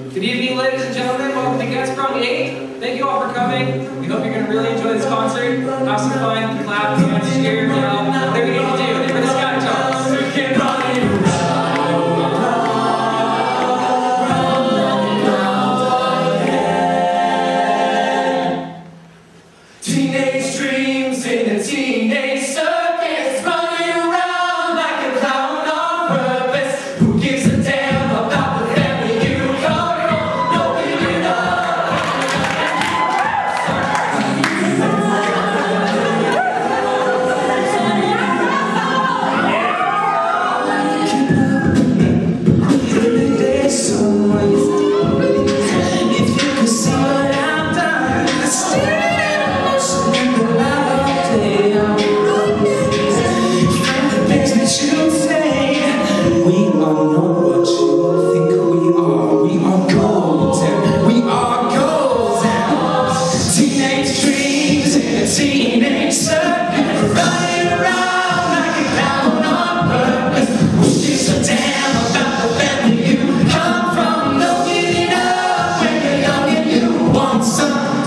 Good evening, ladies and gentlemen. Welcome to Sprung VIII. Thank you all for coming. We hope you're going to really enjoy this concert. Have some fun, clap, dance, cheer, yell, whatever you need to do for the Scattertones. Teenage dreams in a teenage circus, running around like a clown on purpose. Who gives a damn about the family you come from? Nobody you know. If you could see what I've done, I still teenage circus, running around like a clown on purpose. Who gives a damn about the family you come from? No getting up when you're young and you want some.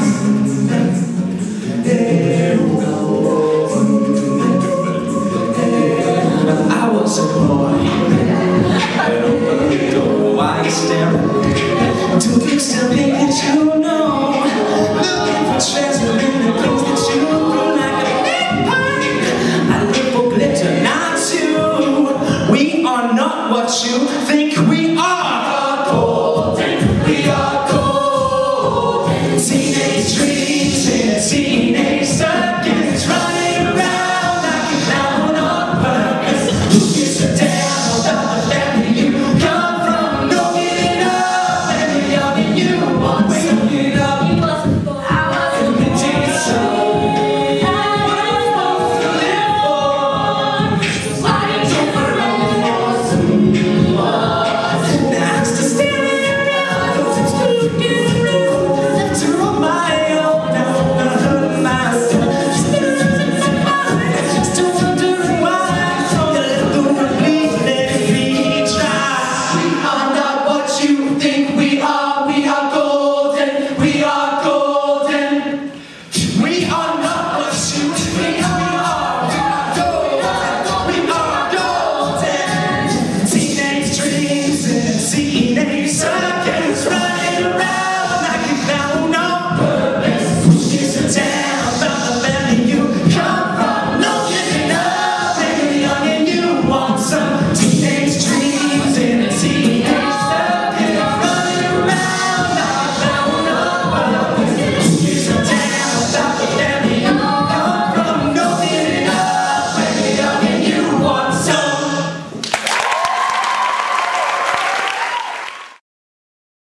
I was a boy, I opened the door, why you staring? Do you still think that you know? Looking for treasure in the things that you do like a vampire. I live for glitter, not you. We are not what you think we are. Golden, we are golden. Teenage dreams in a teenage circus, running around like a clown on purpose. Who gives a damn about the family you come from? No getting up when you're young and you want to get up. Teenage